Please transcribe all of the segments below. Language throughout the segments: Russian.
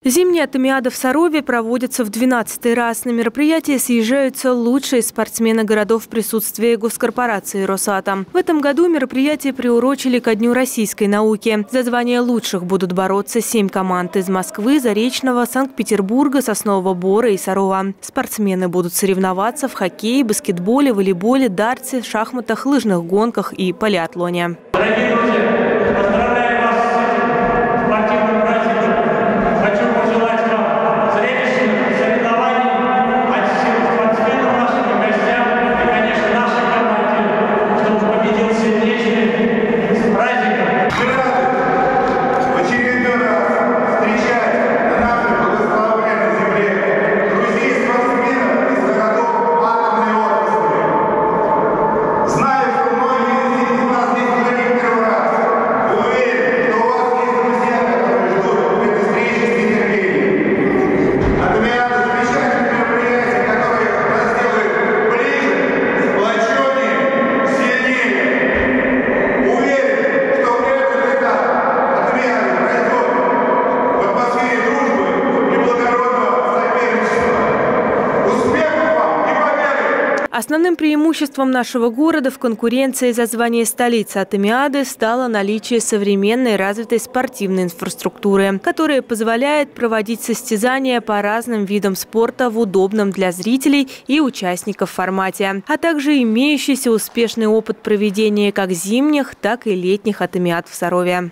Зимняя Атомиада в Сарове проводится в 12-й раз. На мероприятие съезжаются лучшие спортсмены городов в присутствии госкорпорации «Росатом». В этом году мероприятие приурочили ко Дню российской науки. За звание лучших будут бороться 7 команд из Москвы, Заречного, Санкт-Петербурга, Соснового Бора и Сарова. Спортсмены будут соревноваться в хоккее, баскетболе, волейболе, дартсе, шахматах, лыжных гонках и полиатлоне. Дорогие друзья, поздравляю вас с этим спортивным праздником. Хочу пожелать вам зрелищных соревнований от всех спортсменов, нашим гостям и, конечно, нашей команде, чтобы победил сильнейший. С праздником! Мы рады в очередной раз встречать на нашей благословенной земле друзей спортсменов из городов атомной отрасли. Знаю, что многие из вас здесь были в первый раз. Уверен, что у вас есть друзья, которые ждут этой встречи с нетерпением. Атомиада – замечательное мероприятие, которое нас делает ближе, сплоченнее, сильнее. Уверен, что этот этап Атомиады пройдет в атмосфере дружбы и благородного соперничества. Успехов вам и победы! Основным преимуществом нашего города в конкуренции за звание столицы Атомиады стало наличие современной развитой спортивной инфраструктуры, которая позволяет проводить состязания по разным видам спорта в удобном для зрителей и участников формате, а также имеющийся успешный опыт проведения как зимних, так и летних Атомиад в Сарове.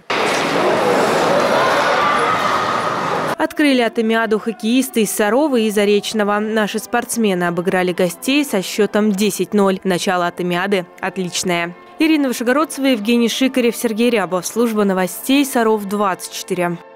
Открыли Атомиаду хоккеисты из Сарова и Заречного. Наши спортсмены обыграли гостей со счетом 10-0. Начало Атомиады отличное. Ирина Вышегородцева, Евгений Шикарев, Сергей Рябов. Служба новостей Саров 24.